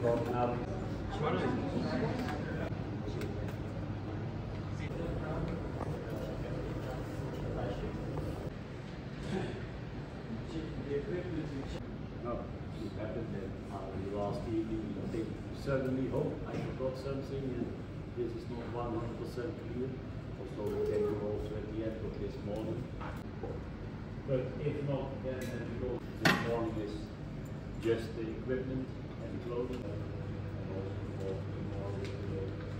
No, it happened that last evening I think suddenly, oh, I forgot something and this is not 100% clear. Also we can do also at the end of this morning. But if not, then we go this morning is just the equipment and the clothing and also for tomorrow with the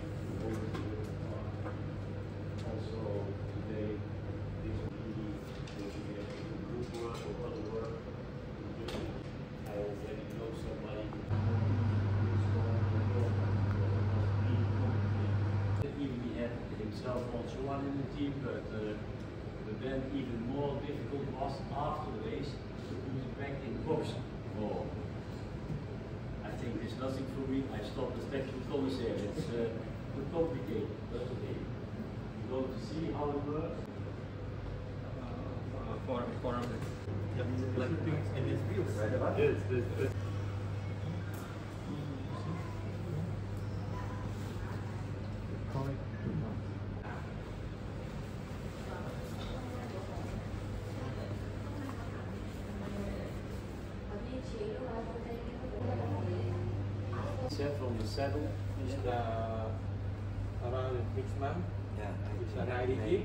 also today this will be group work or other work. I already know somebody even he had himself also one in the team, but then even more difficult was after the race to put it back in the box. Oh, I think there's nothing for me. I stopped the technical commissary. It's too complicated. But okay, we go to see how it works. Yes, this. Set from the saddle is the around the 6 months. Yeah, it's a 90 feet.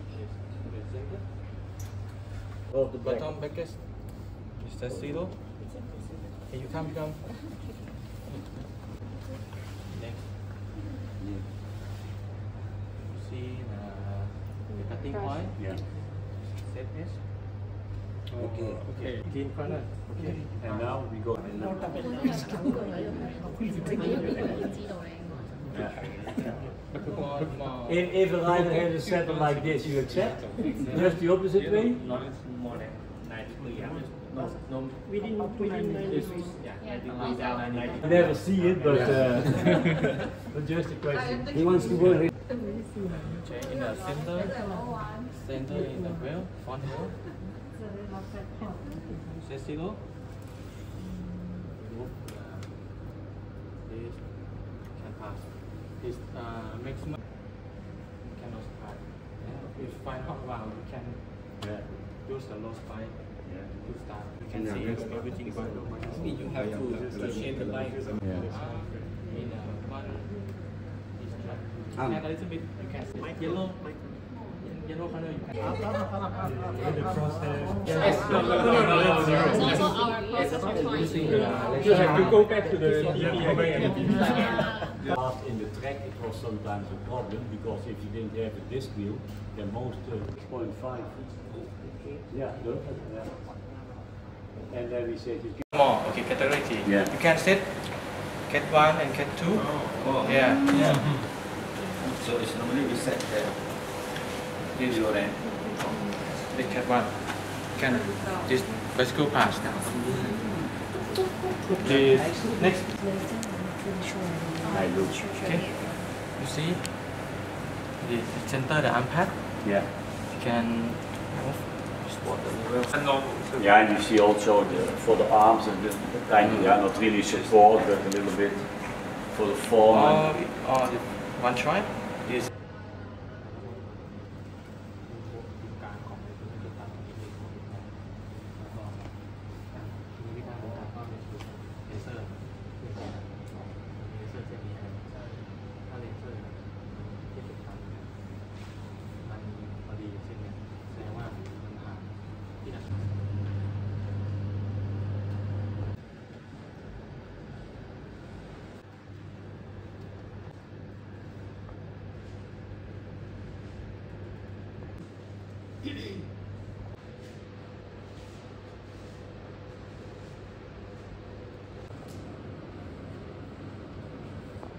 Oh, the bottom backest is the zero. Can you come down? Next. You see the cutting point? Yeah. Set this. Okay. Okay. Clean corner. Okay. And now we go. If a rider has a saddle like this, you accept? Just the opposite way? Not more than 90 degrees. No, Within 90 degrees. I never see it, but but just a question. He wants to go. Okay, in the center in the wheel, front wheel. Set zero. Remove this can pass. This maximum cannot start. If you find hot valve, you can use the low spike to start. You can see everything. you have to change the bike. In one this track. And a little bit you can see yellow color you can You have to go back to the Last in the track it was sometimes a problem because if you didn't have a disc wheel, then most 0.5. Yeah, good. Yeah. And then we said you can more. Okay, category. Yeah. You can set cat 1 and cat 2. Yeah. So it's normally we set the This then. The cat 1 can this bicycle pass now. This next. Okay. You see the center the arm pad. Yeah. You can move. Yeah, and you see also for the arms and the tiny, not really support, but a little bit for the form. Or the one try. This.